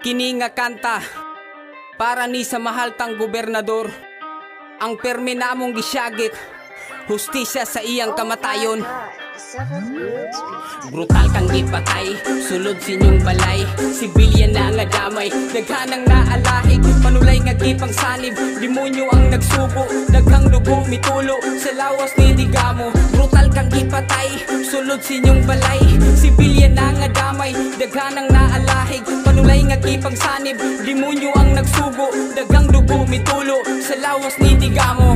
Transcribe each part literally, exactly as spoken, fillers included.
Kini nga kanta para ni sa mahal tang gobernador, ang permi namong gisyagit, hustisya sa iyang kamatayon. Brutal kang gipatay, sulod sinyong balay, sibilyan na nga damay, daghanang naalahig, panulay nga gipang sanib, demonyo ang nagsubo, daghang dugo mitulo, sa lawas ni digamo. Brutal kang gipatay, sulod sinyong balay, sibilyan na nga damay, daghanang naalahig, panulay nga gipang sanib, demonyo ang nagsubo, daghang dugo mitulo, sa lawas ni digamo.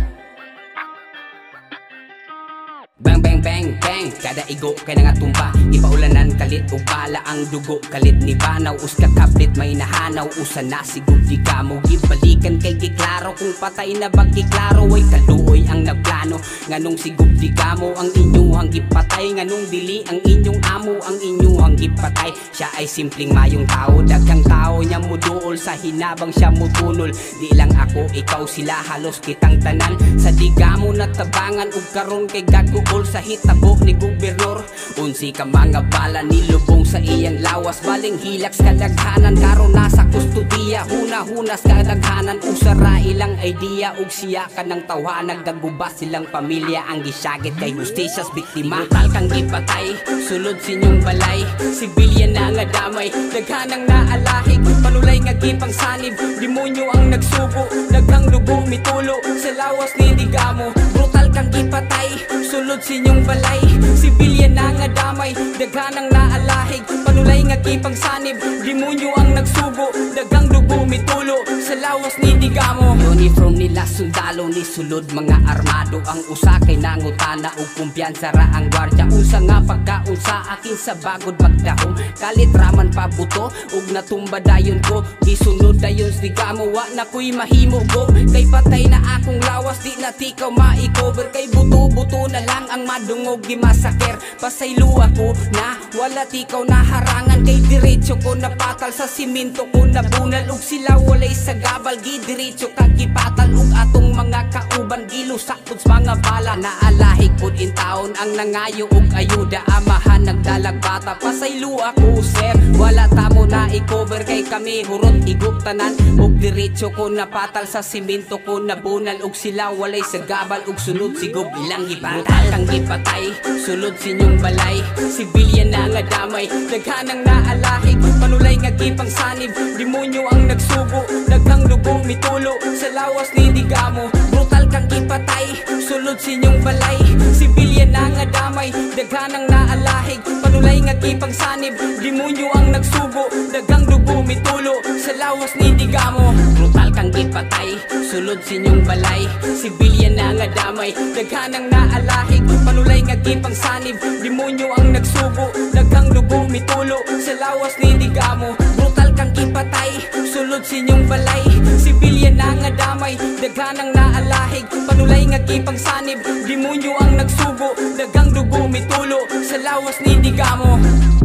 Bang bang bang bang, kada igo kay nga tumba, ipaulanan kalit ug bala ang dugo, kalit ni banaw uska kaplit may nahanaw, usa na sigug di kamo gibalikan kay giklaro, kung patay na bag giklaro ay kaluoy ang nagplano, nganong sigug di kamo ang inyuhang gipatay, nganong dili ang inyong amo ang inyuhang gipatay. Siya ay simpleng mayong tao, daghang tao nya muduol sa hinabang siya mutunol, di lang ako ikaw sila halos kitang tanan, sa digamo natabangan ug karon kay gago sa hitabo ni gobernador. Unsi ka mga bala nilubong sa iyang lawas, baling hilaks kadaghanan karon nasa kustudiya, huna-hunas kadaghanan usara ilang idea ug siya ka ng tawhanag, gagubas silang pamilya ang gisyagit kay justisyas biktima. Brutal kang gipatay, sulod sinyong balay, sibilyan na nga damay, daghanang naalahig, panulay nga gipang sanib, demonyo ang nagsubo, daghang dugo mitulo, sa lawas ni digamo. Brutal kang gipatay, sulod sinyong balay, sibilyan na nga damay, daghanang naalahig, panulay nga gipang sanib, demonyo ang nagsubo, daghang dugo mitulo, sa lawas ni digamo. Uniform nila sundalo ni sulod mga armado, ang usa kay nangutana ug kumpiyansa ra ang gwardiya, unsa nga pagkaunsa akin sa bagod magdahom, kalit raman pabuto ug natumba dayon ko, gisunod dayon sa digamo, wa na ko'y mahimo go, kay patay na akong lawas, di na tikaw ma-cover, kay buto-buto na lang ang madungog di masaker, pasaylo ako na wala tikaw na harangan, kay diretso ko napatal sa simento ko nabunal, ug sila walay sa gabal, gidiretso kag gipatal, ug atong mga kauban gilusak pud sa mga bala, naalahig pud in taon ang nangayo ug ayuda, amahan nagdalag bata, pasaylo ako sir, wala tamo na i-cover, kay kami hurot iguptanan, ug diretso ko napatal sa simento ko nabunal, ug sila walay sa gabal, ug sunod sigub ilang gipatal kang gipatay, sulod sinyong balay, sibilyan na nga damay, daghanang naalahig, panulay nga gipang sanib, demonyo ang nagsubo, daghang dugo mitulo, sa lawas ni digamo. Brutal kang gipatay, sulod sinyong balay, sibilyan na nga damay, daghanang naalahig, panulay nga gipang sanib, demonyo ang nagsubo, daghang dugo mitulo, sa lawas ni digamo. Brutal kang gipatay, sulod sinyong balay, sibilyan na nga damay, daghanang naalahig, panulay nga gipang sanib, demonyo ang nagsubo, daghang dugo mitulo, sa lawas ni digamo. Brutal kang gipatay, sulod sinyong balay, sibilyan na nga damay, daghanang naalahig, panulay nga gipang sanib, demonyo ang nagsubo, daghang dugo mitulo, sa lawas ni digamo.